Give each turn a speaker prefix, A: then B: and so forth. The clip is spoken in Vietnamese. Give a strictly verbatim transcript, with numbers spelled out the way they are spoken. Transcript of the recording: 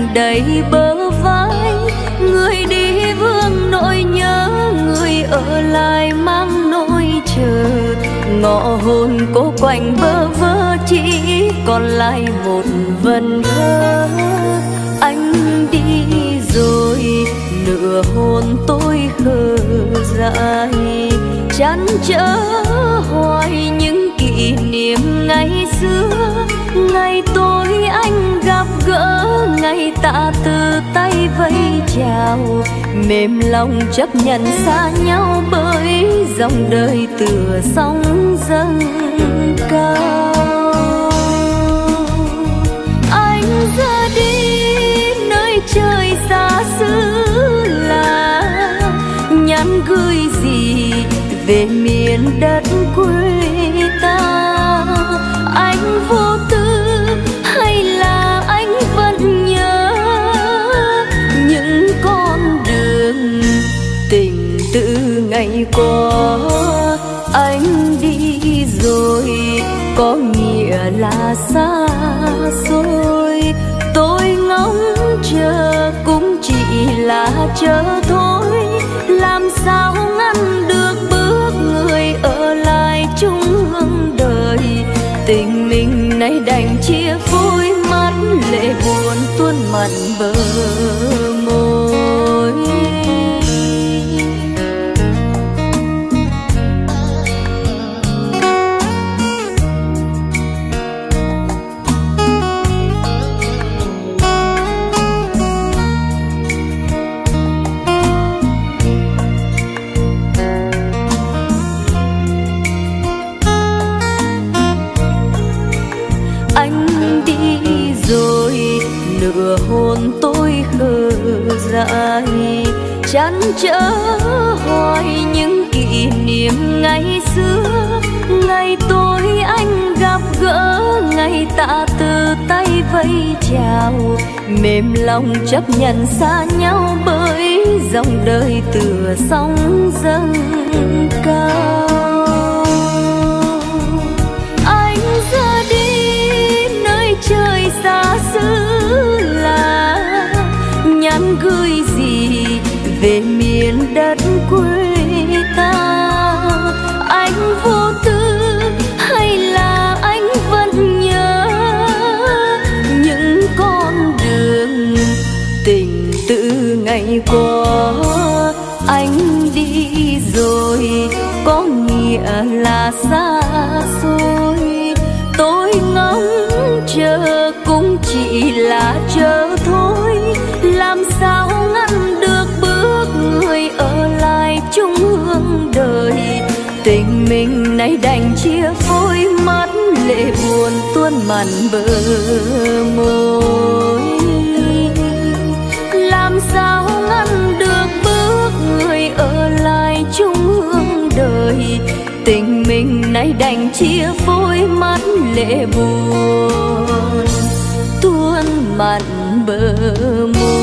A: đầy bờ vai. Người đi vương nỗi nhớ, người ở lại mang nỗi chờ. Ngọ hôn cô quạnh bơ vơ, chỉ còn lại một vần thơ. Anh đi rồi, nửa hôn tôi khờ dại, chăn trở hoài những kỷ niệm ngày xưa. Ngày tôi anh gặp gỡ, ngày ta từ tay vẫy chào. Mềm lòng chấp nhận xa nhau, bởi dòng đời tựa sóng dâng cao. Anh ra đi nơi trời xa xứ là, nhắn gửi gì về miền đất quê ta. Anh vô tư hay là anh vẫn nhớ những con đường tình tự ngày qua. Anh đi rồi có nghĩa là xa xôi, tôi ngóng chờ cũng chỉ là chờ thôi. Làm sao ngăn được bước người ở lại chung hương đời. Tình mình nay đành chia phôi, mắt lệ buồn tuôn mặn bờ môi. Nửa hôn tôi khờ dại, chăn trở hoài những kỷ niệm ngày xưa. Ngày tôi anh gặp gỡ, ngày ta từ tay vẫy chào. Mềm lòng chấp nhận xa nhau, bởi dòng đời tựa sóng dâng cao. Anh ra đi nơi trời xa xứ là, nhắn gửi gì về miền đất quê ta. Anh vô tư hay là anh vẫn nhớ những con đường tình tự ngày qua. Anh đi rồi có nghĩa là xa xôi, tôi ngóng chờ cũng chỉ là chờ thôi. Làm sao ngăn được bước người ở lại chung hương đời. Tình mình nay đành chia phôi, mắt lệ buồn tuôn mặn bờ môi. Làm sao ngăn được bước người ở lại chung hương đời. Tình mình nay đành chia phôi, mắt lệ buồn tuôn mặn bờ môi.